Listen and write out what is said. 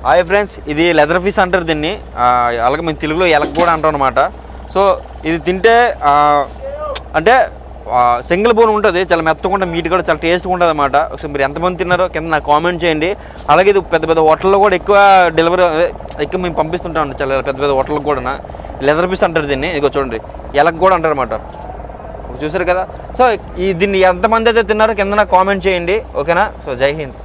Hi friends, ఇది leather fish అంటారు దీన్ని. అలాగే మేము తెలుగులో ఎలక కూడా అంటాం అనమాట. సో ఇది తింటే అంటే సింగిల్ బోన్ ఉంటుంది, చాలా మెత్తకుండా, మీట్ కూడా చాలా టేస్ట్గా ఉంటుంది అనమాట. ఒకసారి మీరు ఎంతమంది తిన్నారో కింద నాకు కామెంట్ చేయండి. అలాగే ఇది పెద్ద పెద్ద హోటల్లో కూడా ఎక్కువ మేము పంపిస్తుంటాం, చాలా పెద్ద పెద్ద హోటల్కి కూడా లెదర్ ఫిష్ అంటారు దీన్ని. ఇదిగో చూడండి, ఎలక కూడా అంటారు అనమాట. చూసారు కదా. సో దీన్ని ఎంతమంది అయితే తిన్నారో కింద నాకు కామెంట్ చేయండి, ఓకేనా. సో జై హింద్.